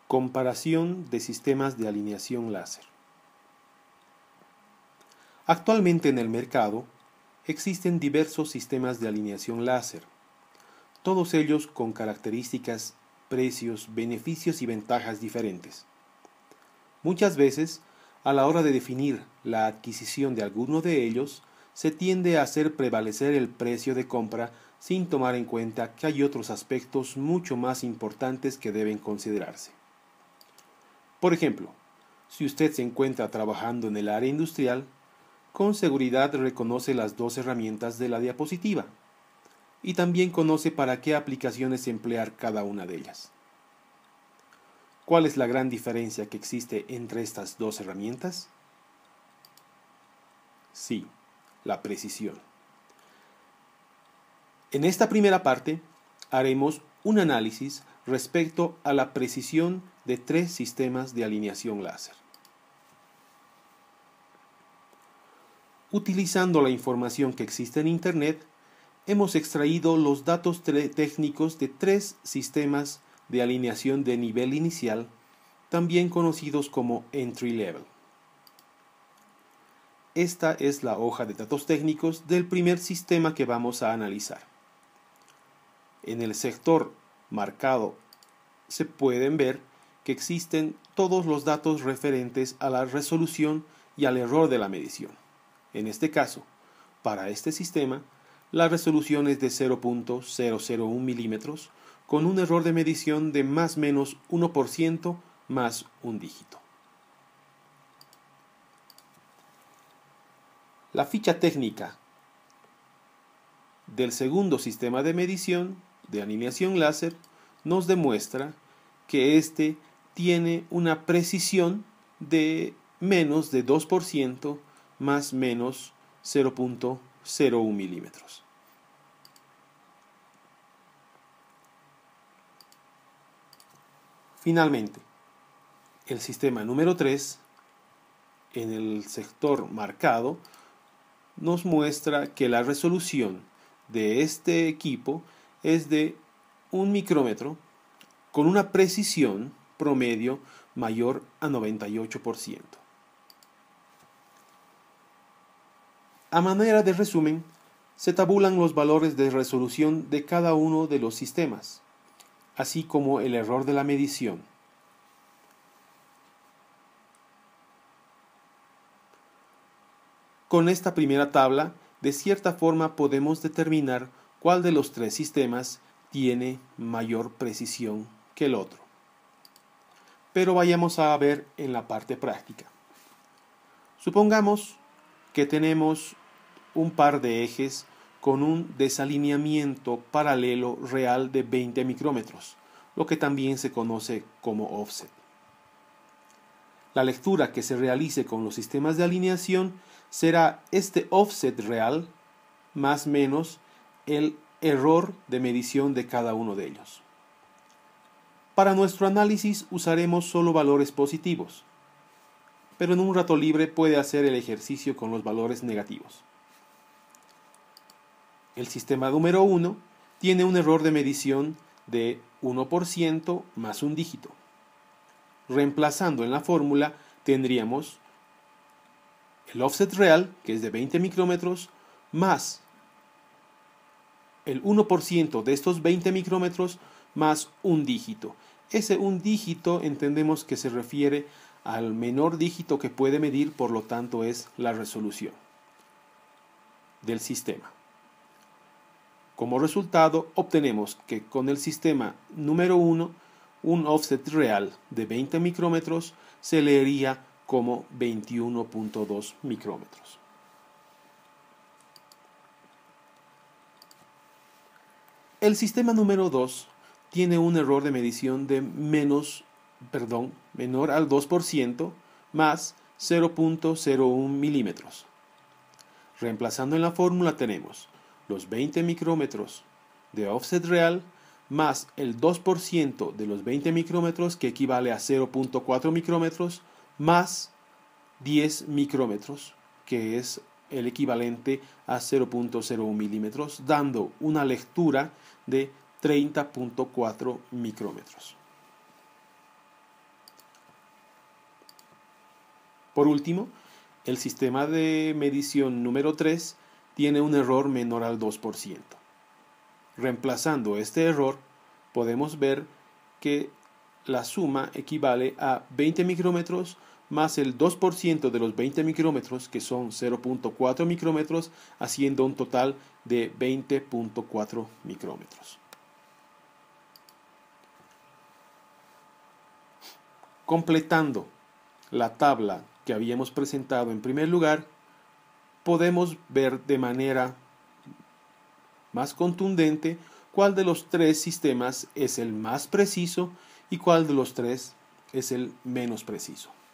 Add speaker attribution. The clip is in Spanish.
Speaker 1: Comparación de sistemas de alineación láser. Actualmente en el mercado existen diversos sistemas de alineación láser, todos ellos con características, precios, beneficios y ventajas diferentes. Muchas veces, a la hora de definir la adquisición de alguno de ellos, se tiende a hacer prevalecer el precio de compra sin tomar en cuenta que hay otros aspectos mucho más importantes que deben considerarse. Por ejemplo, si usted se encuentra trabajando en el área industrial, con seguridad reconoce las dos herramientas de la diapositiva y también conoce para qué aplicaciones emplear cada una de ellas. ¿Cuál es la gran diferencia que existe entre estas dos herramientas? Sí, la precisión. En esta primera parte haremos un análisis respecto a la precisión de tres sistemas de alineación láser. Utilizando la información que existe en Internet, hemos extraído los datos técnicos de tres sistemas de alineación de nivel inicial, también conocidos como Entry Level. Esta es la hoja de datos técnicos del primer sistema que vamos a analizar. En el sector marcado se pueden ver que existen todos los datos referentes a la resolución y al error de la medición. En este caso, para este sistema, la resolución es de 0.001 milímetros con un error de medición de más o menos 1% más un dígito. La ficha técnica del segundo sistema de medición de alineación láser nos demuestra que este tiene una precisión de menos de 2% más menos 0.01 milímetros. Finalmente, el sistema número 3, en el sector marcado, nos muestra que la resolución de este equipo es de 1 micrómetro con una precisión promedio mayor a 98%. A manera de resumen, se tabulan los valores de resolución de cada uno de los sistemas, así como el error de la medición. Con esta primera tabla, de cierta forma podemos determinar cuál de los tres sistemas tiene mayor precisión que el otro. Pero vayamos a ver en la parte práctica. Supongamos que tenemos un par de ejes con un desalineamiento paralelo real de 20 micrómetros, lo que también se conoce como offset. La lectura que se realice con los sistemas de alineación será este offset real más menos el error de medición de cada uno de ellos. Para nuestro análisis usaremos solo valores positivos, pero en un rato libre puede hacer el ejercicio con los valores negativos. El sistema número 1 tiene un error de medición de 1% más un dígito. Reemplazando en la fórmula tendríamos el offset real, que es de 20 micrómetros, más el 1% de estos 20 micrómetros más un dígito. Ese un dígito entendemos que se refiere al menor dígito que puede medir, por lo tanto es la resolución del sistema. Como resultado, obtenemos que con el sistema número 1, un offset real de 20 micrómetros se leería como 21.2 micrómetros. El sistema número 2 tiene un error de medición de menor al 2% más 0.01 milímetros. Reemplazando en la fórmula tenemos los 20 micrómetros de offset real más el 2% de los 20 micrómetros, que equivale a 0.4 micrómetros, más 10 micrómetros, que es el equivalente a 0.01 milímetros, dando una lectura de 30.4 micrómetros. Por último, el sistema de medición número 3 tiene un error menor al 2%. Reemplazando este error, podemos ver que la suma equivale a 20 micrómetros más el 2% de los 20 micrómetros, que son 0.4 micrómetros, haciendo un total de 20.4 micrómetros. Completando la tabla que habíamos presentado en primer lugar, podemos ver de manera más contundente cuál de los tres sistemas es el más preciso y cuál de los tres es el menos preciso.